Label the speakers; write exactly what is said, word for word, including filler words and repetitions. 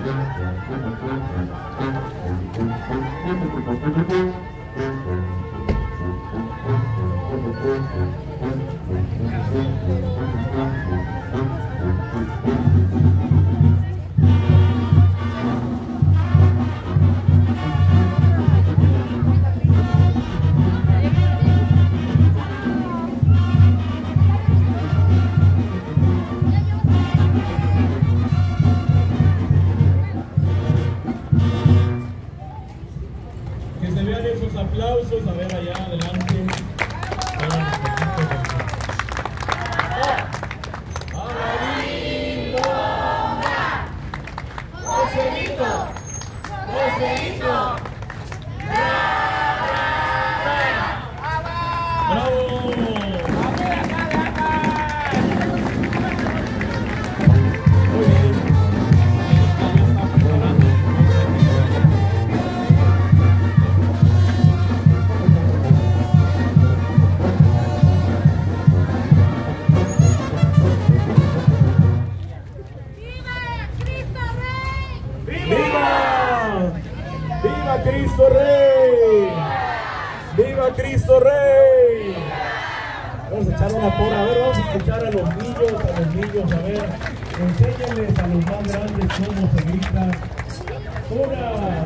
Speaker 1: Que se vean esos aplausos, a ver allá adelante. ¡Joselito! ¡Joselito! ¡Bravo! ¡Viva Cristo Rey! ¡Viva Cristo Rey! Vamos a echar una porra, a ver, vamos a escuchar a los niños, a los niños, a ver, enséñenles a los más grandes cómo se grita. Una,